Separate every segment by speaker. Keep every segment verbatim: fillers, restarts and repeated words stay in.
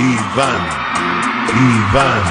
Speaker 1: Iván, Iván.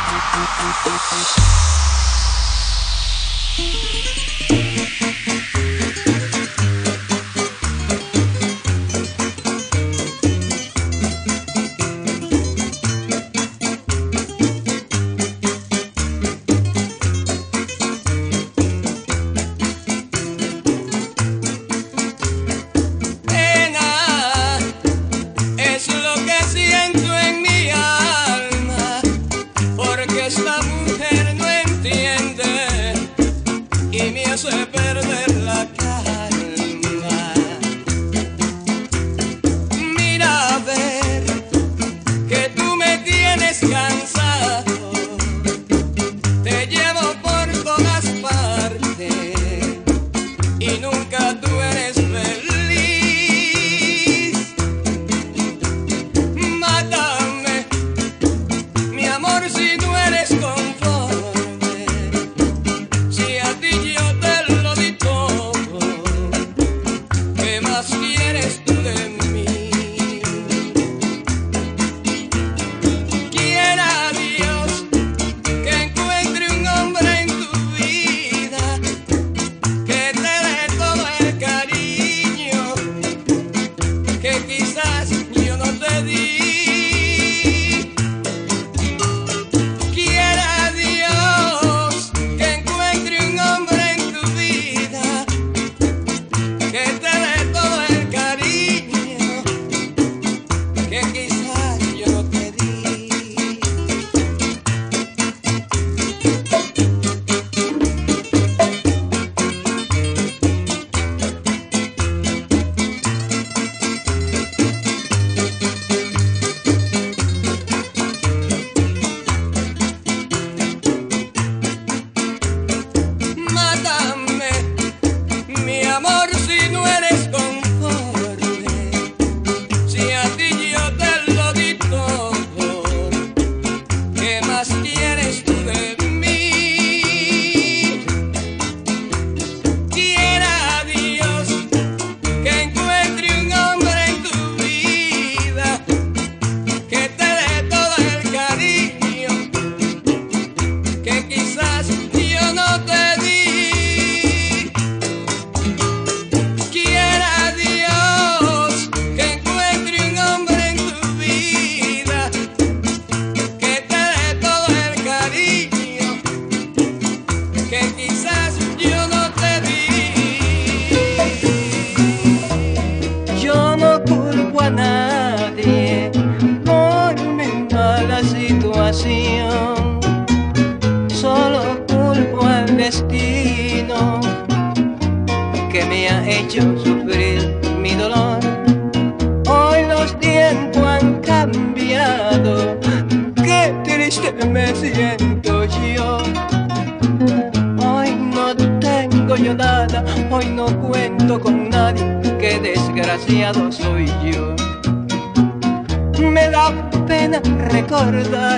Speaker 2: Solo culpo al destino que me ha hecho sufrir mi dolor. Hoy los tiempos han cambiado, qué triste me siento yo. Hoy no tengo yo nada, hoy no cuento con nadie, qué desgraciado soy yo. Me da pena recordar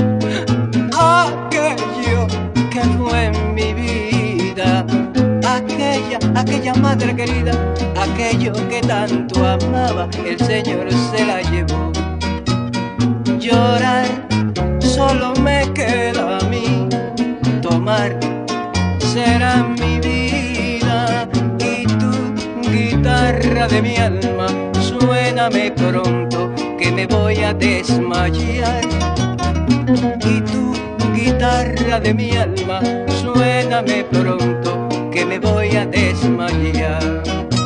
Speaker 2: aquello que fue en mi vida, aquella, aquella madre querida, aquello que tanto amaba, el Señor se la llevó. Llorar solo me queda a mí, tomar será mi vida, y tu guitarra de mi alma, suéname pronto que me voy a desmayar. Y tu guitarra de mi alma, suéname pronto que me voy a desmayar.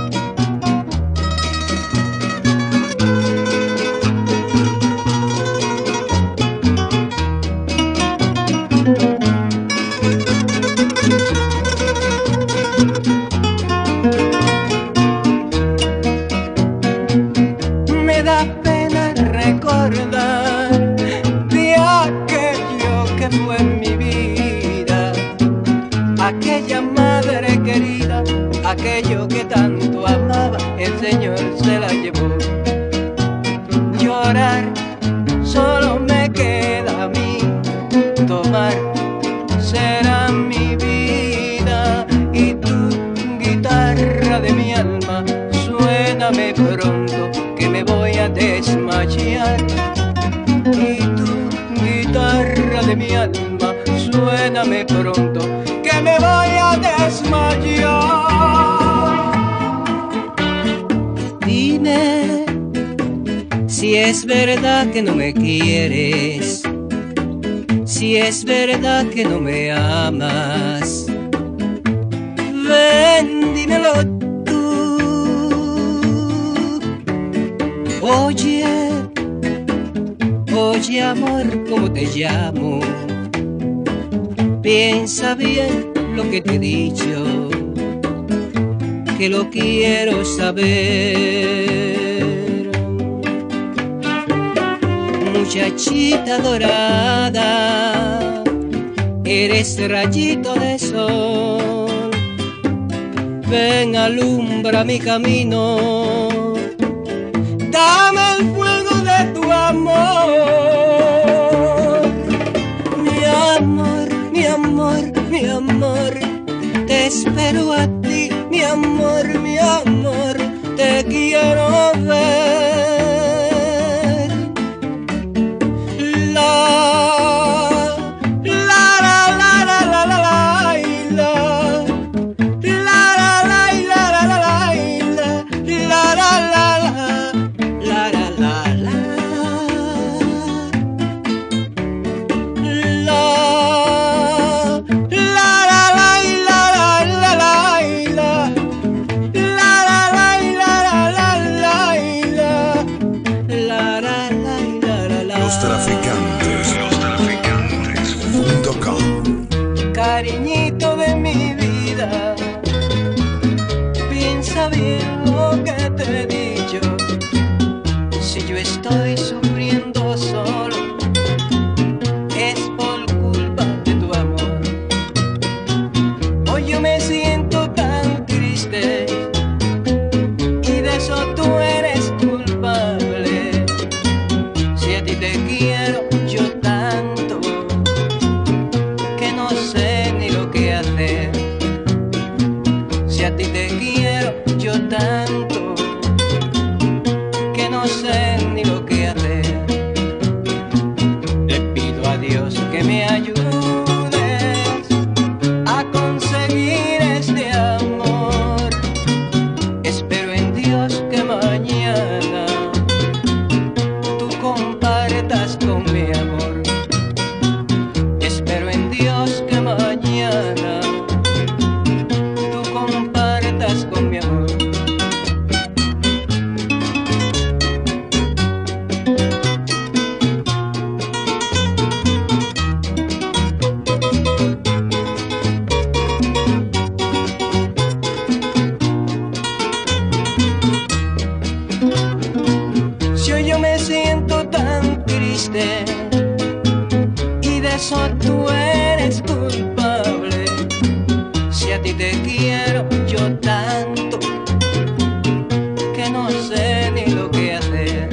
Speaker 2: Me da pena recordar de aquello que fue en mi vida, aquella madre querida, aquello que tanto amaba, el Señor se la llevó. Llorar solo me queda a mí, tomar será mi vida, y tu guitarra de mi alma, suéname pronto que me voy a desmayar. de mi alma, suéname pronto, que me voy a desmayar. Dime si es verdad que no me quieres, si es verdad que no me amas. Ven, dímelo tú. Oye, oye amor, ¿cómo te llamo? Piensa bien lo que te he dicho, que lo quiero saber. Muchachita dorada, eres rayito de sol. Ven, alumbra mi camino, dame el fuego de tu amor. Mi amor, mi amor, mi amor, te espero a ti, mi amor, mi amor, te quiero ver. Cariñito de mi vida, piensa bien lo que te he dicho. Si yo estoy sufriendo solo, es por culpa de tu amor. Hoy yo me siento tan triste y de eso tú eres culpable. Si a ti te quiero yo tanto, que no sé ni lo que hacer. Si a ti te quiero yo tanto, que no sé ni lo que hacer. Le pido a Dios que me ayudes a conseguir este amor. Espero en Dios que mañana tú compartas con mi amor. Espero en Dios que mañana tú compartas con mi amor. Si hoy yo me siento tan triste y de eso tú eres culpable. Si a ti te quiero yo tanto, que no sé ni lo que hacer.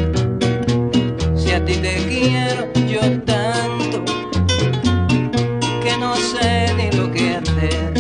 Speaker 2: Si a ti te quiero yo tanto, que no sé ni lo que hacer.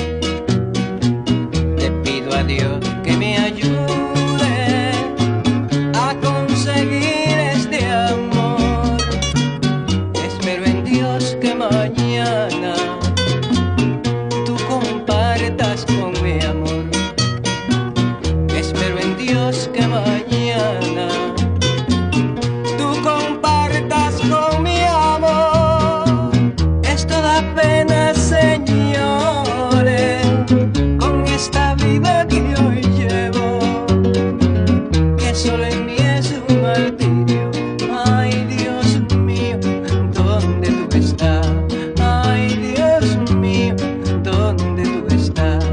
Speaker 2: Le pido a Dios que me ayude a conseguir este amor. Espero en Dios que mañana tú compartas con mi amor. Espero en Dios que mañana tú compartas con mi amor. Esto da pena, señores, con esta vida que hoy llevo, que solo en mí es un martirio. Ay, Dios mío, ¿dónde tú estás? Ay, Dios mío, ¿dónde tú estás?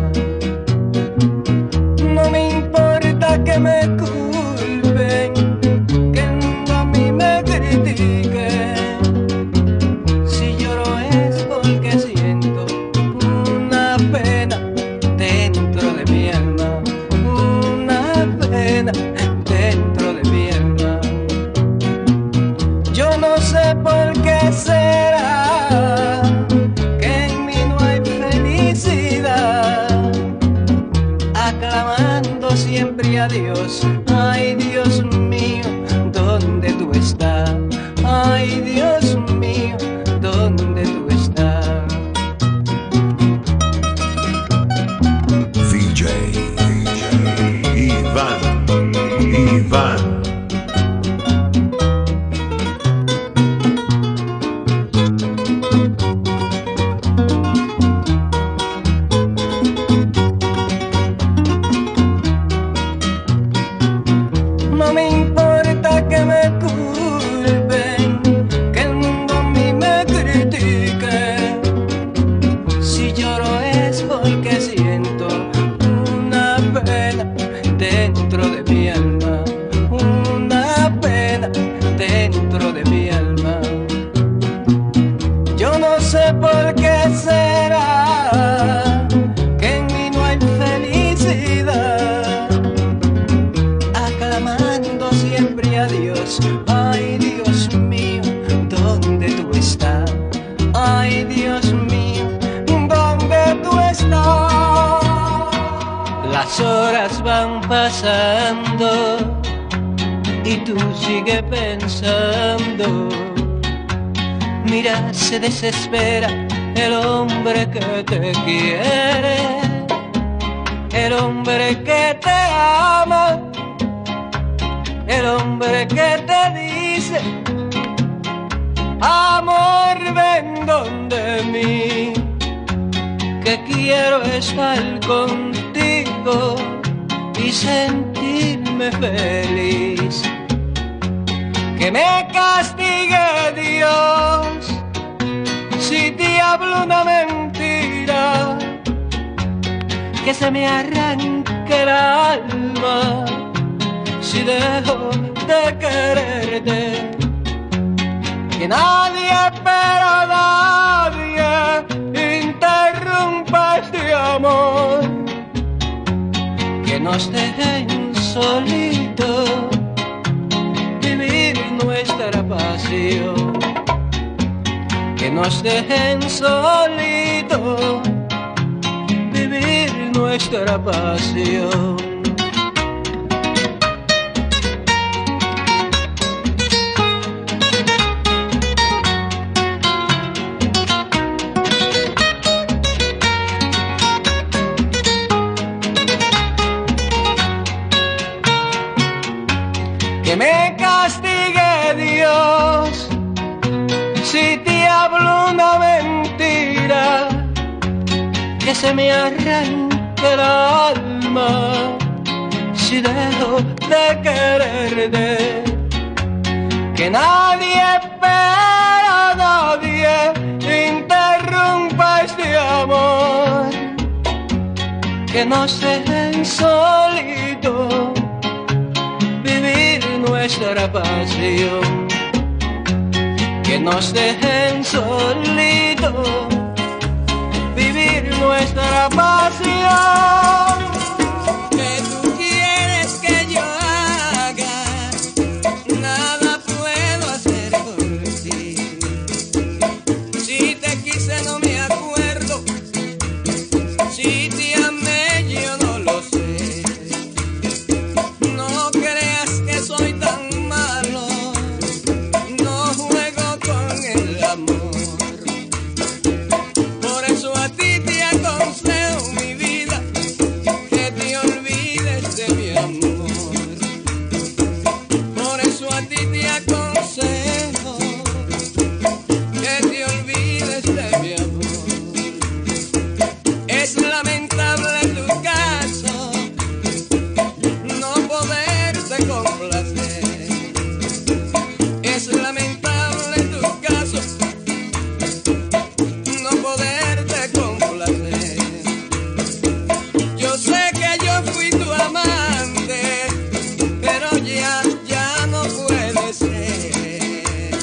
Speaker 2: No me importa que me culpen, que a mí me critiquen. Si lloro es porque siento una pena dentro de mi alma, una pena dentro de mi alma. Yo no sé por qué será que en mí no hay felicidad, aclamando siempre a Dios. Ay, Dios mío, ¿dónde tú estás? Ay, Dios mío, ¿dónde no me importa que me culpen, que el mundo a mí me critique. Si lloro es porque siento una pena dentro de mi alma, una pena dentro de mi alma. Yo no sé por qué será que en mí no hay felicidad, aclamando siempre a Dios. Ay, Dios mío, ¿dónde tú estás? Ay, Dios mío, ¿dónde tú estás? Las horas van pasando y tú sigues pensando. Mira, se desespera el hombre que te quiere, el hombre que te ama, el hombre que te dice: amor, ven donde mí, que quiero estar contigo y sentirme feliz. Que me castigue Dios si te hablo una mentira, que se me arranque el alma si dejo de quererte. Que nadie, pero nadie interrumpa este amor, que nos dejen solitos vivir nuestra pasión, que nos dejen solitos vivir nuestra pasión. Que me castigue Dios si te hablo una mentira, que se me arranque el alma si dejo de quererte. Que nadie, pero nadie interrumpa este amor, que nos dejen solitos vivir nuestra pasión, que nos dejen solitos vivir nuestra pasión. ¿Qué tú quieres que yo haga? Nada puedo hacer por ti. Si te quise no me acuerdo, si te amé yo no lo sé. No creas que soy tan malo, no juego con el amor. Por eso a ti te aconsejo, mi vida, que te olvides de mi amor. Por eso a ti te aconsejo que te olvides de mi amor. Es lamentable tu caso, no poderte complacer. Es lamentable tu caso, no poderte complacer. Yo sé que yo fui tu amante, pero ya, ya no puede ser.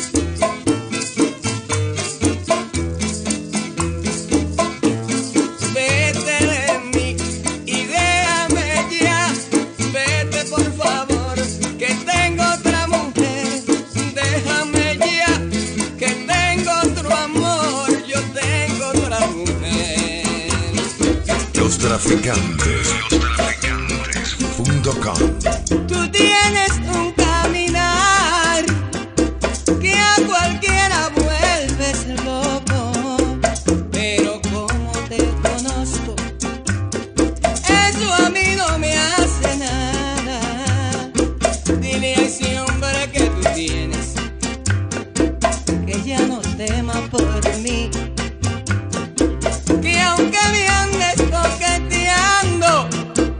Speaker 2: Vete de mí y déjame ya. Vete por favor, que tengo otra mujer. Déjame ya, que tengo otro amor. Yo tengo otra mujer.
Speaker 1: Los traficantes punto com.
Speaker 2: Tú tienes un caminar que a cualquiera vuelves loco, pero como te conozco, eso a mí no me hace nada. Dile a ese hombre que tú tienes que ya no tema por mí, que aunque me andes coqueteando,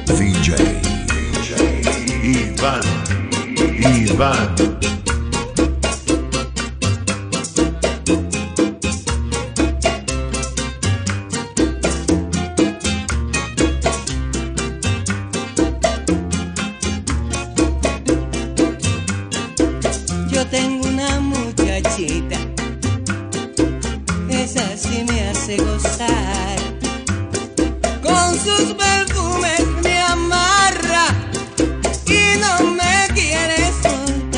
Speaker 1: D J Iván, Iván.
Speaker 2: Yo tengo una muchachita, esa sí me hace gozar. Con sus perfumes me amarra y no me quiere soltar.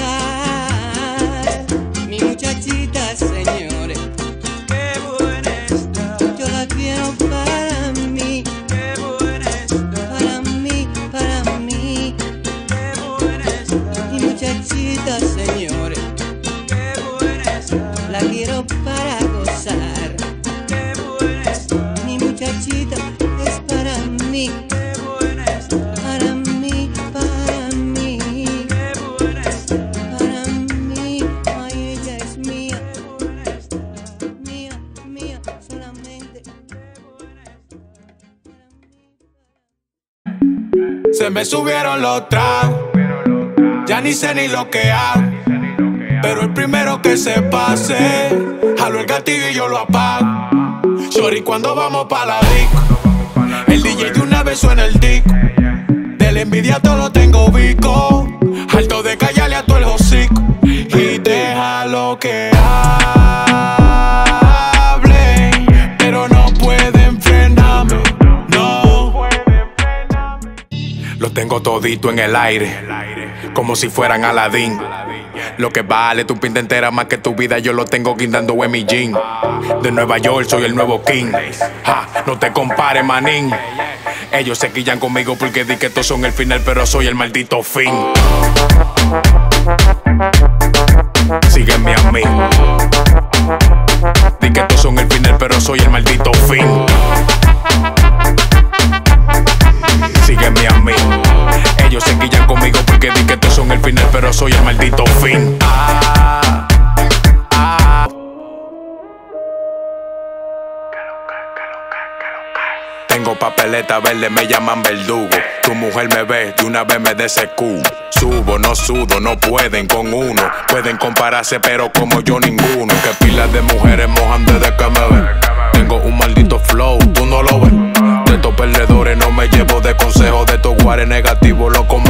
Speaker 2: Mi muchachita, señores, qué buena está. Yo la quiero para mí, qué buena está. Para mí, para mí, qué buena está. Mi muchachita, señores, qué buena está. La quiero para gozar, qué buena está. Mi muchachita es para mí, qué buena está. Para mí, para mí, qué buena está. Para mí, ay, ella es mía, qué buena está. Mía, mía, solamente, qué buena está.
Speaker 3: Se me subieron los tragos, ya ni sé ni lo que hago. Pero el primero que se pase, jalo el gatillo y yo lo apago. Shorty, cuando vamos pa' la disco, el D J de una vez suena el disco. De la envidia todo lo tengo bico, harto de callarle a todo el hocico. Y déjalo que hable, pero no pueden frenarme, no. Los tengo todito en el aire, como si fueran Aladín. Lo que vale tu pinta entera más que tu vida, yo lo tengo guindando en mi jean. De Nueva York soy el nuevo king. Ja, no te compares, manín. Ellos se quillan conmigo porque di que estos son el final, pero soy el maldito fin. Sígueme a mí. Di que estos son el final, pero soy el maldito fin. Sígueme a mí. Ellos se quillan conmigo porque di que estos son el final, pero soy el maldito fin. Ah, ah. Tengo papeleta verde, me llaman verdugo. Tu mujer me ve, de una vez me de ese cu. Subo, no sudo, no pueden con uno. Pueden compararse, pero como yo ninguno. Que pilas de mujeres mojan desde que me ven. Tengo un maldito flow, tú no lo ves. De estos perdedores no me llevo de consejo. De estos guares negativos, loco.